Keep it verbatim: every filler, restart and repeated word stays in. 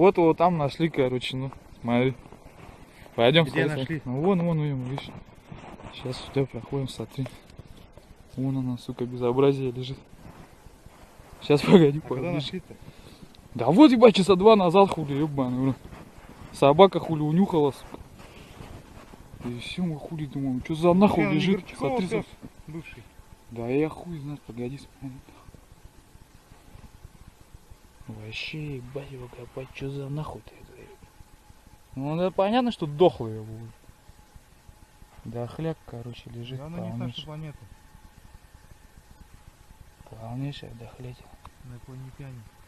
Вот его там нашли, короче, ну, смотри. Пойдем. Где нашли? Ну, вон, вон, вон, видишь. Сейчас сюда проходим, смотри. Вон она, сука, безобразие лежит. Сейчас, погоди, а когда нашли-то? Да вот, ебать, часа два назад, хули, ебаный. Собака хули унюхала, сука. И все, мы хули думаем, что за нахуй Че, лежит. Смотри, пес бывший. да я хуй знает, погоди, смотри. Вообще, ебать его копать, что за нахуй-то это? Ну, это понятно, что дохлый его. Да хляк, короче, лежит. Да, она не с нашей планеты. Полнейшая дохлятина. Инопланетяне.